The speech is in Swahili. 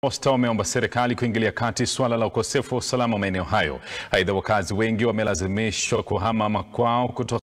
Posta wameomba serikali kuingilia kati suala la ukosefu wa usalama maeneo hayo. Aidha, wakazi wengi wamelazimishwa kuhama makwao kutokana